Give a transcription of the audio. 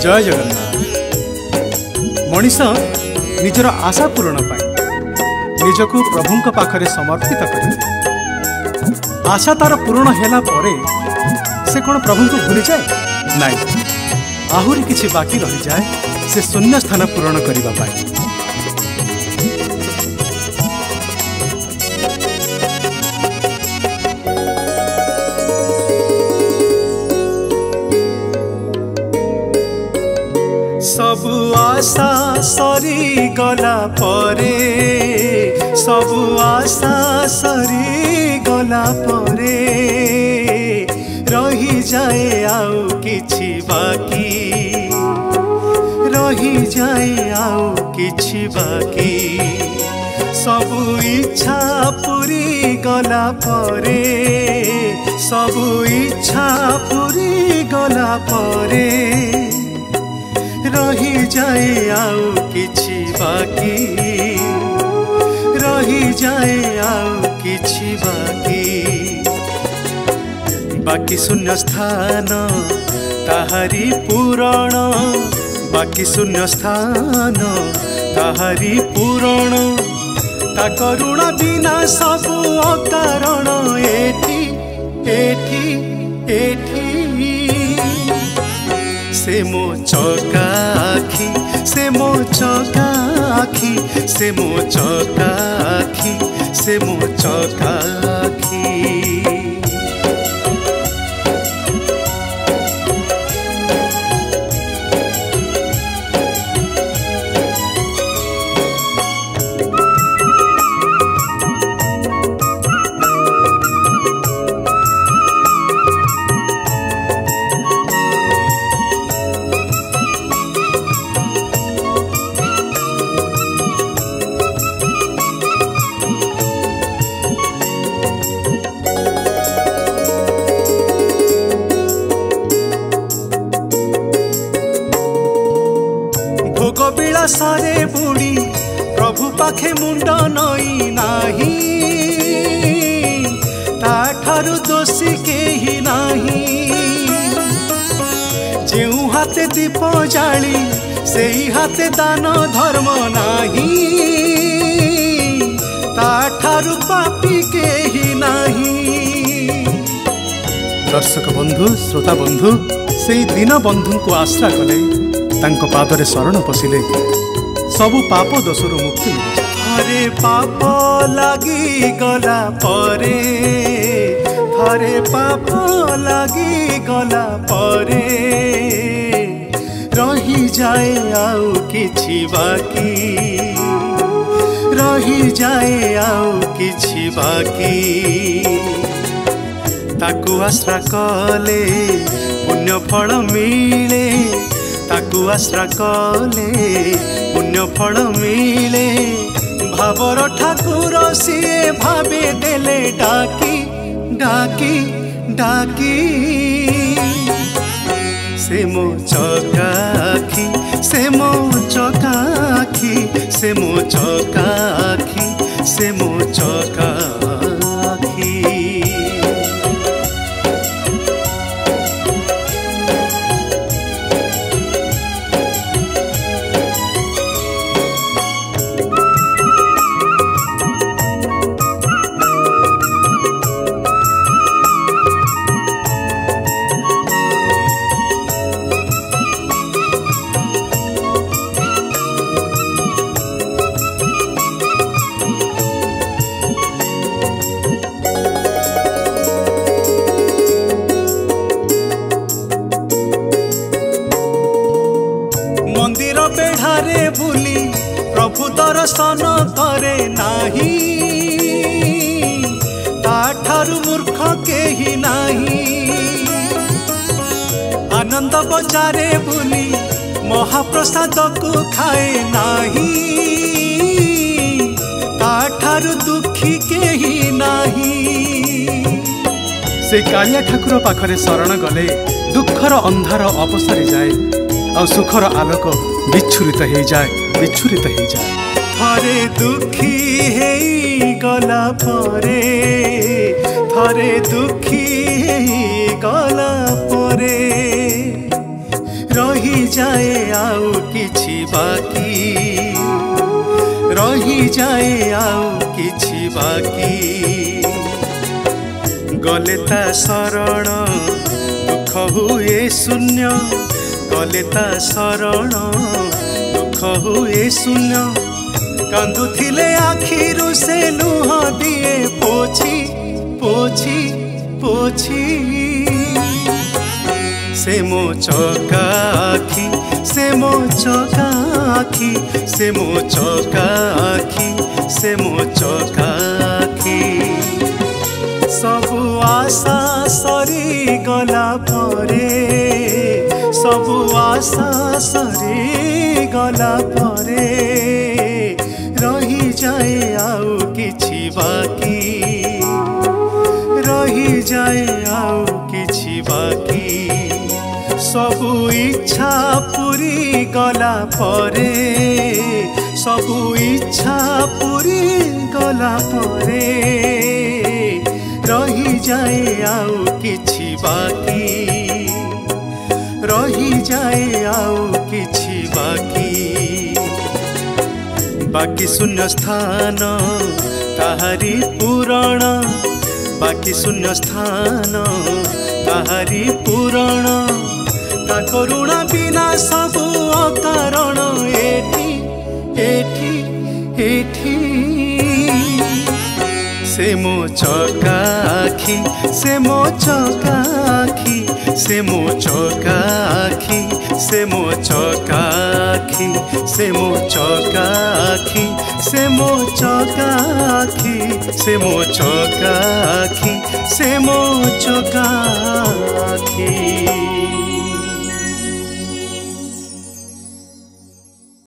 जय जगन्नाथ। मनीष निजर आशा पूरण पाई निजक प्रभु पाखरे समर्पित कर आशा तार पूरण हैला परे से कौन प्रभु को भूली जाए नाई आहुरी किछि बाकी रही जाए से शून्य स्थान पूरण करने पाई। सबु आशा सरी गला परे सबु आशा सरी गला परे रही जाए आउ किछि बाकी रही जाए आउ किछि बाकी सबु इच्छा पूरी गला परे सबु इच्छा पूरी गला परे रही जाए आउ किछि बाकी रही जाए आउ किछि बाकी बाकी शून्य स्थान ताहारी पूरण बाकी शून्य स्थान ताहारी पूरण ता करुणा बिना सबु अकारण एठी एठी एठी से मो चौकाखी से मो चौकाखी से मो चौकाखी से मो चौकाखी सरे बुड़ी प्रभु पाखे मुंड नई नाही ताठारु दोषी केही नाही जेउ हाथे दीप जाली सेही हाथे दान धर्म नाही ताठारु पापी केही नाही। दर्शक बंधु श्रोता बंधु से दीन बंधु को आश्रा कले तांको पादरे शरण पशिले सबु पाप दोषरु मुक्ति मिले। हरे पाप लागी गला परे हरे पाप लागी गला परे रही जाए आउ किछि बाकी रही जाए आउ किछि बाकी ताकु आश्रा कले पुण्य फल मिले ताकु आश्रा कले पुण्य फल मिले भावर ठाकुर सिए भावे देले डाकी डाकी डाकी से मो चौकाखी से मो चौकाखी से मो चौकाखी से मो चौकाखी। बेढ़ारे बुली प्रभु दर्शन करे नाही ताठारु मूर्ख केही नाही आनंद बजारे बुली महाप्रसाद को खाए नाही ताठारु दुखी केही नाही। से कालिया ठाकुर पाखरे शरण गले दुखर अंधार अपसरी जाए और सुखर आलोक विच्छुरित हो जाए थरे दुखी है गला परे थरे दुखी है गला परे रही जाए आउ किछि बाकी रही जाए आउ किछि बाकी गले ता शरण दुख हुए शून्य गले ता शरण दुख हुए शून्य कांदुथिले आखिरु से लुह दिए पोछि पोछि पोछि से मो चकाखी से मो चकाखी से मो चकाखी से मो चकाखी सबु आशा सरी गला परे सबु आशा सरी गला परे रही जाए आउ किछि बाकी रही जाए आउ किछि बाकी सबु इच्छा पूरी गला परे सबु इच्छा पूरी गला परे रही जाए आउ किछि बाकी रही जाए आउ किछि बाकी बाकी शून्य स्थान ताहारी पूरण बाकी शून्य स्थान ताहारी पूरण ता करुणा बिना सबु अकारण एठी एठी एठी से मो चकाखी से मो चकाखी से मो चकाखी से मो चकाखी से मो चकाखी से मो चकाखी से मो चकाखी से मो चकाखी।